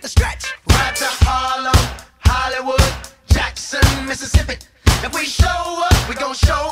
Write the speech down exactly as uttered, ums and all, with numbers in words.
the stretch. Right to Harlem, Hollywood, Jackson, Mississippi. If we show up, we gon' show